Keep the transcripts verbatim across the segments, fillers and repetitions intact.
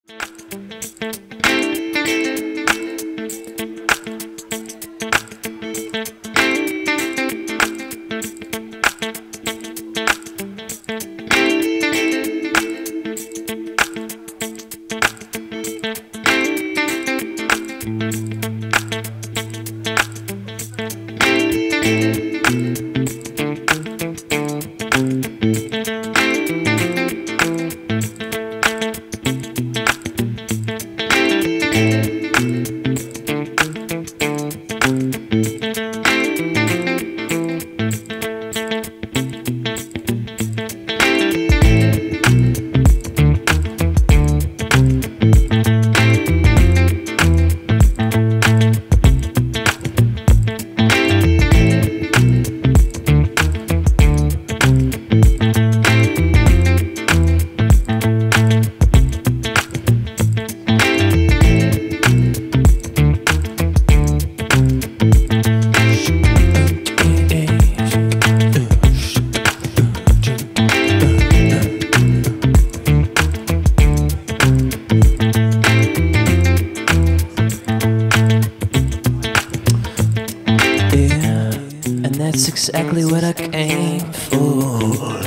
That's exactly what I came for.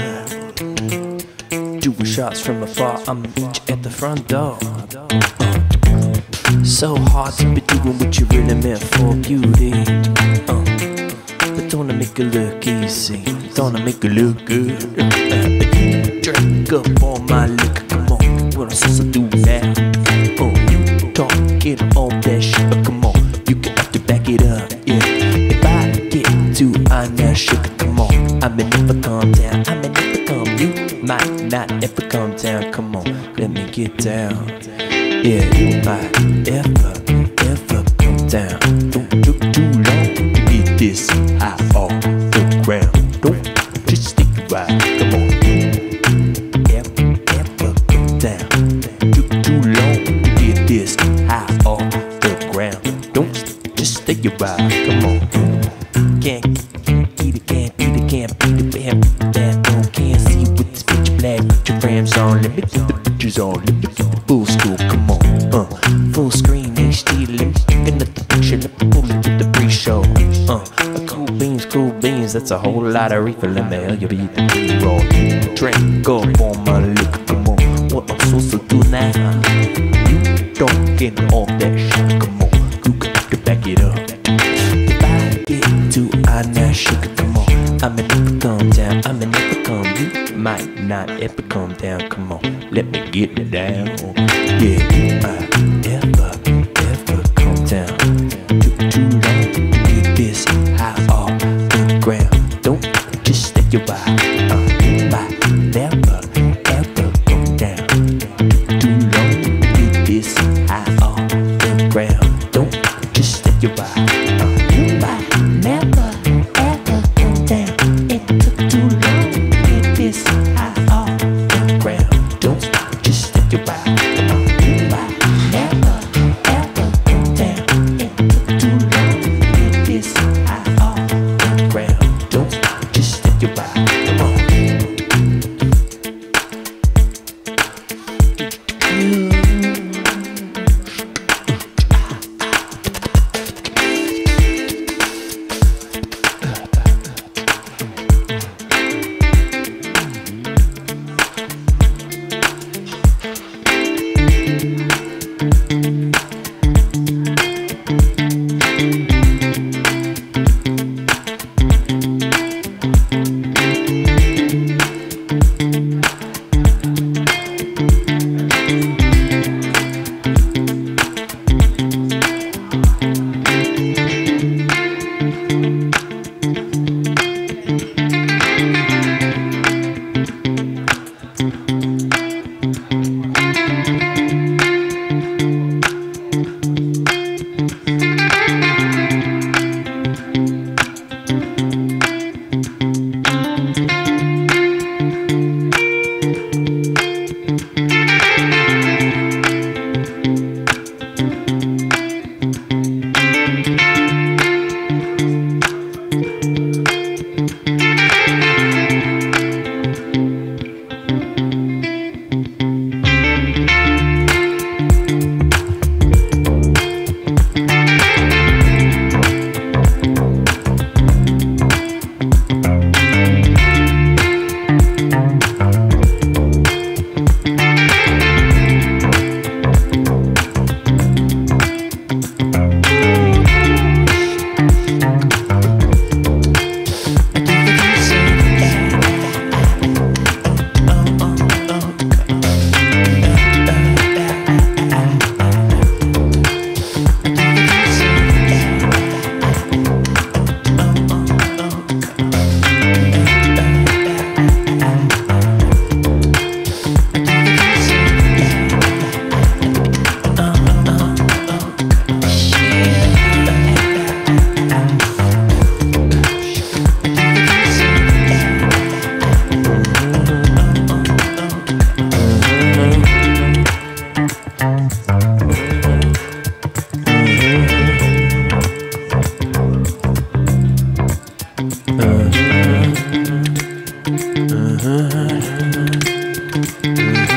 Doing shots from afar, I'm at the front door. So hard to be doing what you really meant for, beauty. uh, But don't I make it look easy, don't I make it look good. uh, Drink up all my liquor, come on, what I'm supposed to do now? uh, You talking all that shit, but come on, you can have to back it up, yeah. If I get too on that sugar, come on, I may never calm down, I may never calm. You might not ever calm down, come on, let me get down. Yeah, you might ever, ever come down. Don't took too long to get this high off the ground. Don't just stick around, come on. Ever, ever come down. Took too long to get this high off the ground. Don't just stay around, come on. Can't eat it, can't beat it, can't beat it, can't beat it, that don't can't see with this picture black, put your frames on, let me get the pictures on, let me get the full school, come on. Uh, full screen H D, let me get another picture, let me pull it to the pre-show. Uh, cool beans, cool beans, that's a whole lot of reefer, let me help you beat the B-roll. Drink up on my liquor, come on, what I'm supposed to do now? You don't get all that shit, come on, you got to back it up. If I get too on that sugar, come on, I may never calm down, I may never calm. You might not ever calm down, come on, let me get it down. Yeah, you might ever, ever calm down. Took too long to get this high off the ground. Don't just stay around. Uh, you might never, ever calm down. Took too long to get this high off the ground. Don't just stay around. Uh, you might never, ever calm down. It took too long to get this high off the ground. Don't just stay around.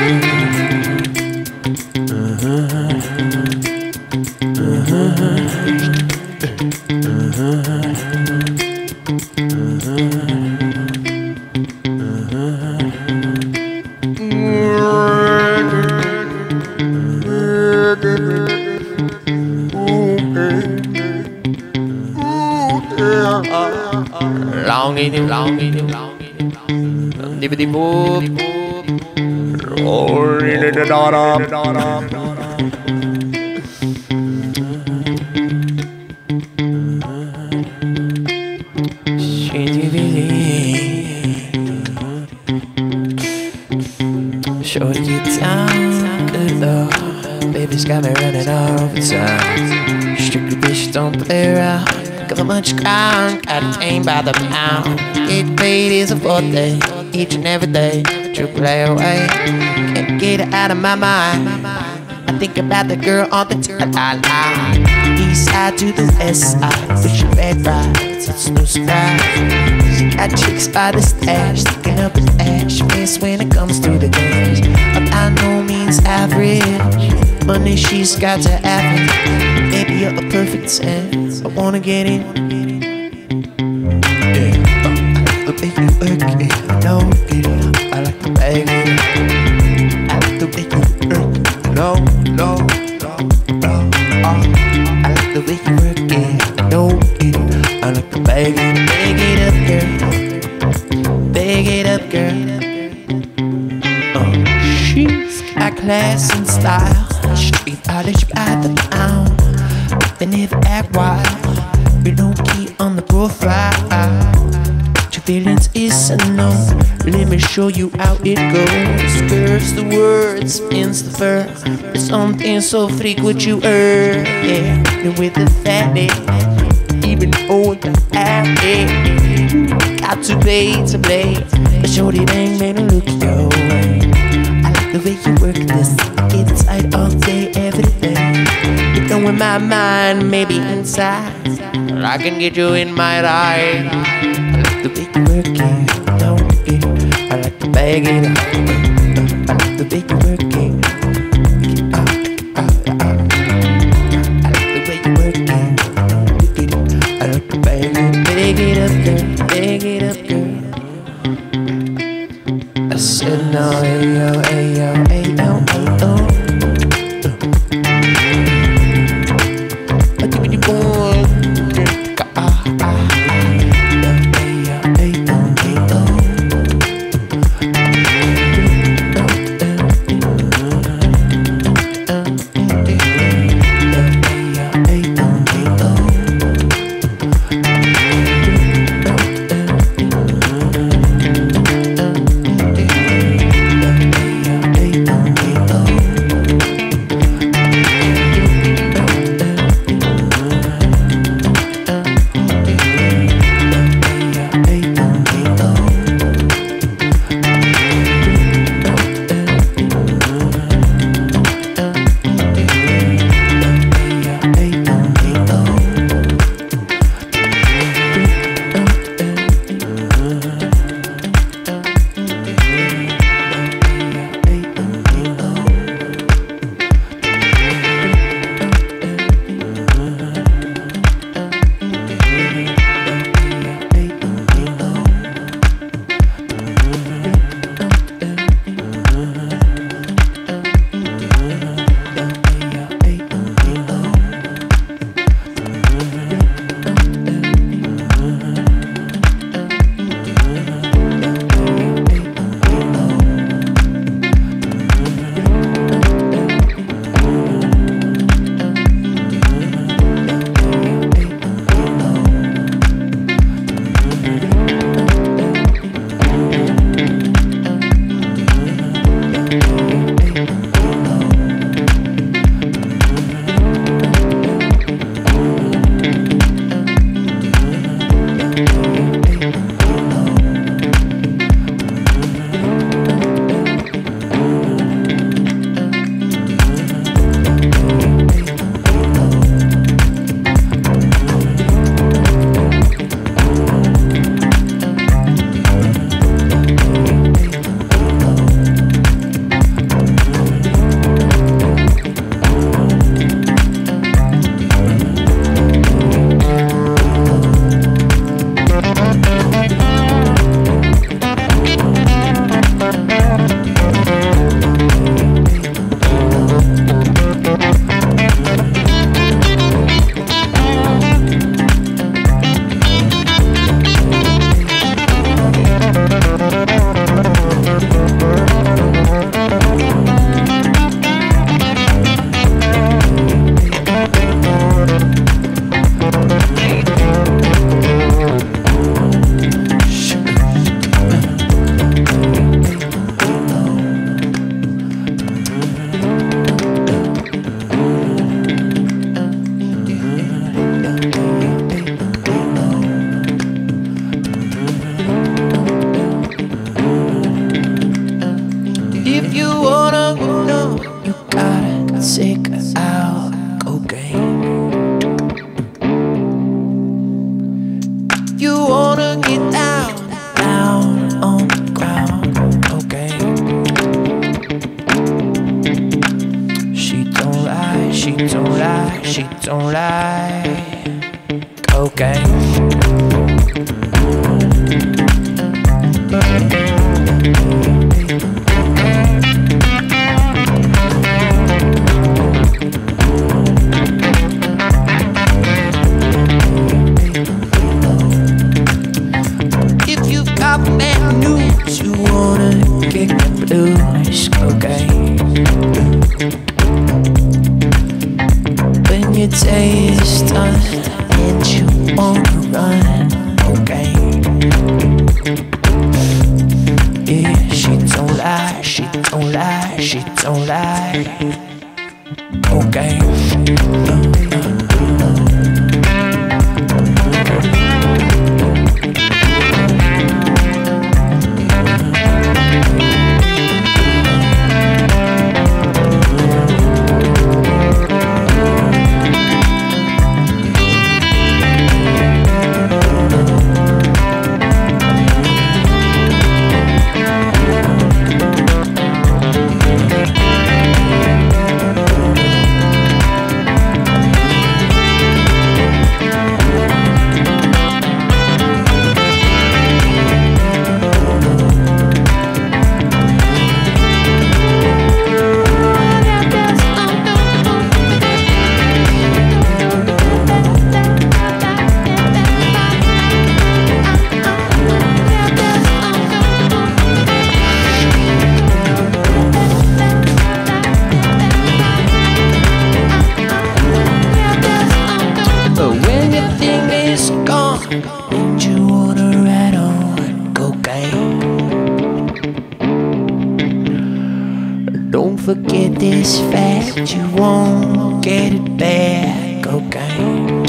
Long in long in long in Diggity boop. Roll in the dot Shorty get down, good lord. Baby's got me running all over time. Strictly bitch, don't play around. Cover much ground, got tamed by the pound. Get paid is a forte, each and every day. True play away, can't get it out of my mind. I think about the girl on the time. East side to the west side, with your red rides, it's no surprise. She got chicks by the stash, sticking up his ash face when it comes to the cash. But by no means average, money she's got to average. Maybe you're a perfect ten, I wanna get in. Yeah, uh, I like the way you work it, I know it. I like the way it, I like the way you work it. No, no, no, no, uh, I like the way you work it, I know it. I like the bag it, bag it up, girl. Bag it up, girl. Uh, she's got class and style. Street knowledge by the pound. They never act wild. You don't key on the profile. Your feelings is a no. Let me show you how it goes. Curves the words, spins the verse. There's something so freak what you earn. Yeah, you're with the fatty. Even old the habit. Got to play to play. But shorty dang man, look your way. I like the way you work this. I get inside all day, every day. You're going my mind, maybe inside. But I can get you in my ride. I like the way you work it, don't it. I like to bag it up. I like the way you work it. I like the way you work it. I like to bag it, bag it up, girl, bag it up, girl. I said no, ayo, ayo, ayo, ayo. I give you boy. Ah, ah, ah. Ayo, ayo, ayo. Hey, wanna know, you gotta take out cocaine. You wanna get down, down on the ground, okay? She don't lie, she don't lie, she don't lie, okay? If you've got bad news, you wanna kick the blues, okay? When your day is done and you wanna run, okay? Yeah, she don't lie, she don't lie, she don't lie, okay? uh, uh. And you wanna ride on cocaine. Don't forget this fact, you won't get it back, cocaine.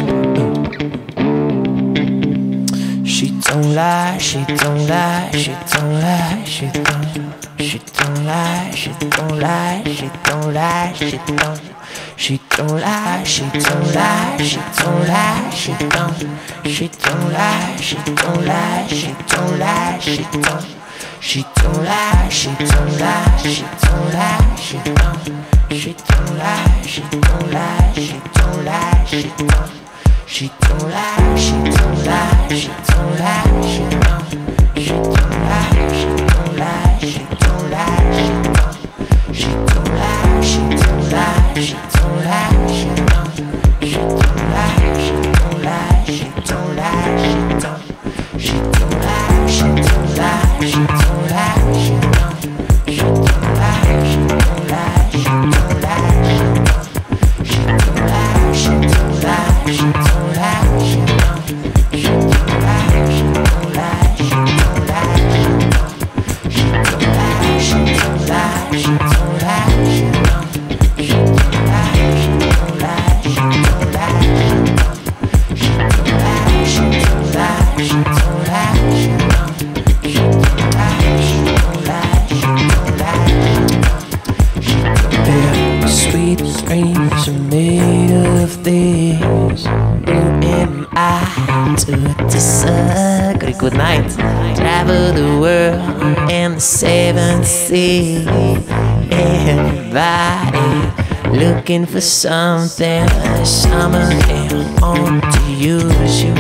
She don't lie, she don't lie, she don't lie, she don't. She don't lie, she don't lie, she don't lie, she don't. She don't lie, she don't lie, she don't lie, she don't. She don't lie, she don't lie, she don't lie, she don't. She don't lie, she don't lie, she don't lie, she don't. She don't lie, she don't lie, she don't lie, she don't. She don't lie, she don't lie, she don't lie, she don't. She don't lie, she don't lie, she don't lie, she don't. She don't lie, she don't lie, she don't lie, she don't. She don't lie, she don't lie, she don't lie, she don't. She don't lie, she don't lie, she don't lie, she don't. She don't lie, she don't lie, she don't lie, she don't. She don't lie, she don't lie, she don't lie, she don't. She don't lie, she don't lie, she don't lie, she don't. She don't lie, she don't lie, she don't lie, she don't. She don't lie, she don't lie, she don't lie, she don't. She don't lie, she don't lie, she don't lie, she don't. She don't lie, she don't lie, she don't lie, she don't. Their sweet dreams are made of things. Who am I to disagree? Good night. Travel the world and the seven seas. Everybody looking for something. Some of them want to use you.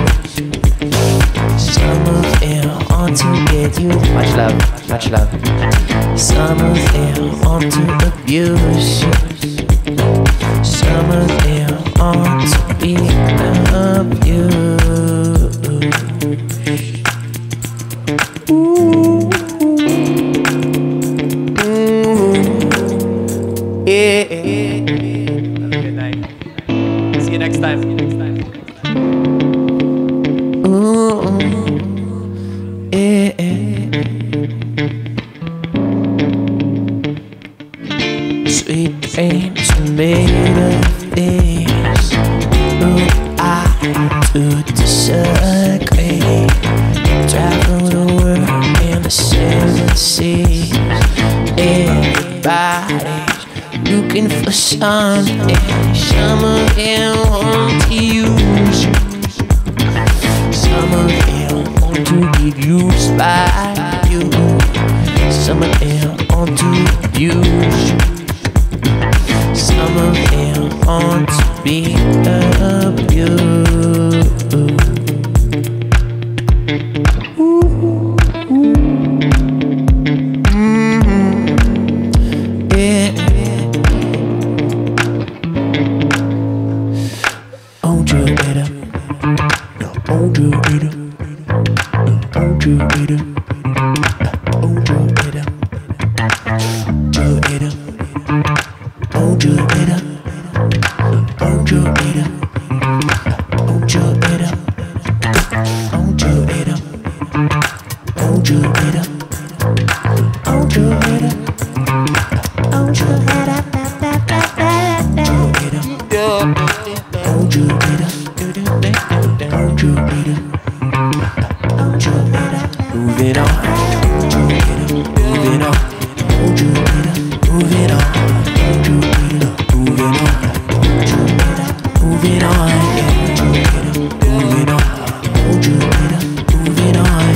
Some of them want to get you. Much love, much love. Some of them want to abuse you. Some of them want to be abused. Ooh. Yeah. Have a good night. See you next time. See you next time. Ooh. Yeah. Sweet dreams are made of things. Who I to disagree? Travel the world in the seven seas. Everybody Fridays, looking for Sunday. Some of them want to use you, some of them want to get used by you, some of them want to abuse you, some of them want to be abused. Moving on, moving on, moving on, moving on, moving on, moving on, moving on,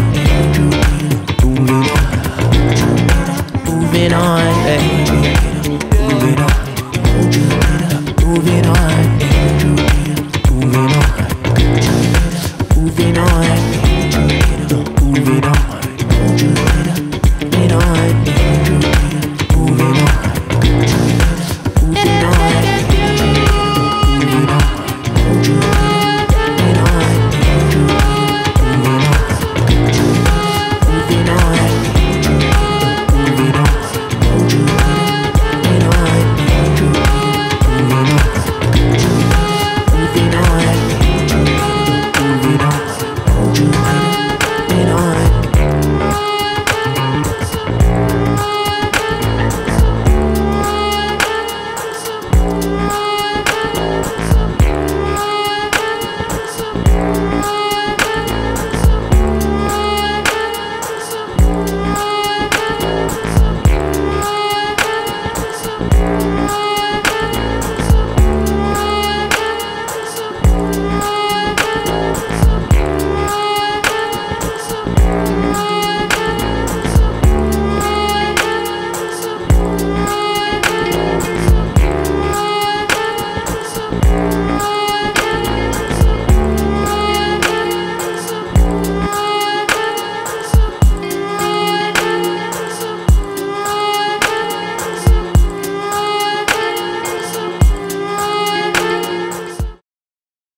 moving on, moving on, moving on, moving on, moving on. Moving on, moving on, moving on, moving on, moving on, moving on.